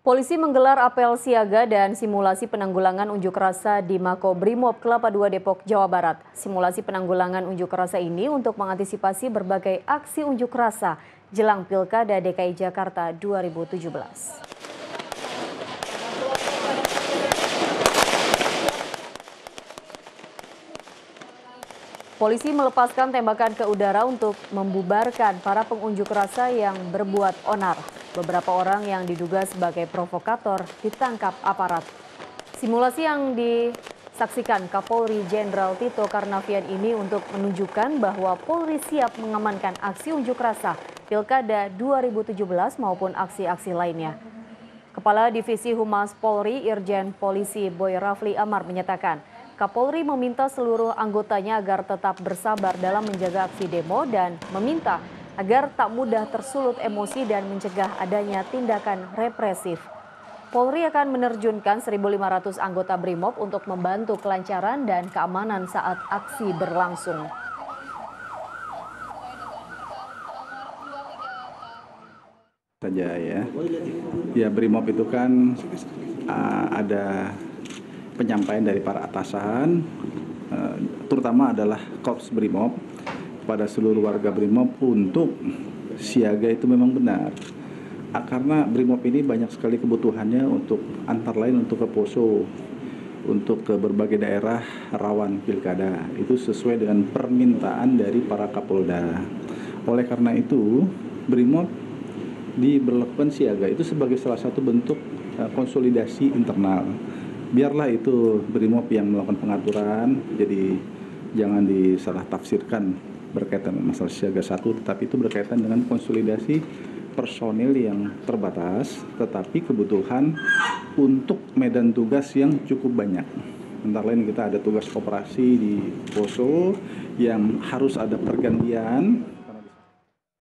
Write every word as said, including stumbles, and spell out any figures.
Polisi menggelar apel siaga dan simulasi penanggulangan unjuk rasa di Makobrimob Kelapa dua Depok, Jawa Barat. Simulasi penanggulangan unjuk rasa ini untuk mengantisipasi berbagai aksi unjuk rasa jelang Pilkada D K I Jakarta dua ribu tujuh belas. Polisi melepaskan tembakan ke udara untuk membubarkan para pengunjuk rasa yang berbuat onar. Beberapa orang yang diduga sebagai provokator ditangkap aparat. Simulasi yang disaksikan Kapolri Jenderal Tito Karnavian ini untuk menunjukkan bahwa Polri siap mengamankan aksi unjuk rasa Pilkada dua ribu tujuh belas maupun aksi-aksi lainnya. Kepala Divisi Humas Polri Irjen Polisi Boy Rafli Amar menyatakan, Kapolri meminta seluruh anggotanya agar tetap bersabar dalam menjaga aksi demo dan meminta agar tak mudah tersulut emosi dan mencegah adanya tindakan represif. Polri akan menerjunkan seribu lima ratus anggota Brimob untuk membantu kelancaran dan keamanan saat aksi berlangsung. Saja ya, ya Brimob itu kan uh, ada penyampaian dari para atasan, uh, terutama adalah Korps Brimob pada seluruh warga Brimob untuk siaga itu memang benar. Uh, karena Brimob ini banyak sekali kebutuhannya untuk antara lain untuk ke poso, untuk ke berbagai daerah rawan pilkada. Itu sesuai dengan permintaan dari para Kapolda. Oleh karena itu, Brimob diberlakukan siaga itu sebagai salah satu bentuk uh, konsolidasi internal. Biarlah itu Brimob yang melakukan pengaturan, jadi jangan disalah tafsirkan berkaitan dengan masalah siaga satu, tetapi itu berkaitan dengan konsolidasi personil yang terbatas, tetapi kebutuhan untuk medan tugas yang cukup banyak. Antara lain kita ada tugas operasi di poso yang harus ada pergantian